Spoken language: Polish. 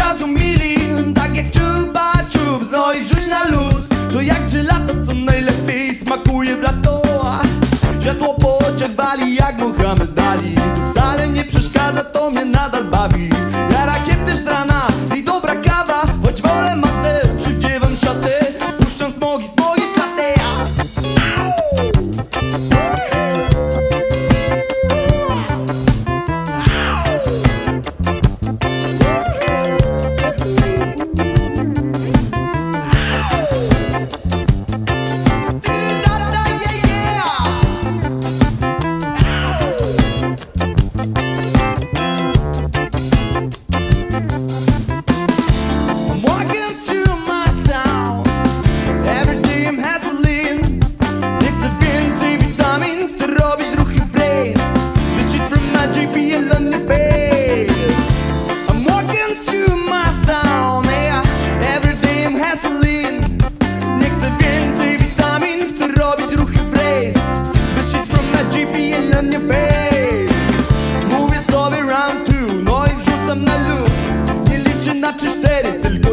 czasu mili, tak jak ciuba ciub. No i wrzuć na luz, to jak gelato, co najlepiej smakuje w lato. Światło po oczach bali jak Mohamed Ali. To wcale nie przeszkadza, to mnie nadal bawi. Ja rakiety strana i dobra kawa, choć wolę matę, przywdziewam szatę, puszczam smogi swoje klaty. Mówię sobie round two, no i wrzucam na luz. Nie liczę na 3-4, tylko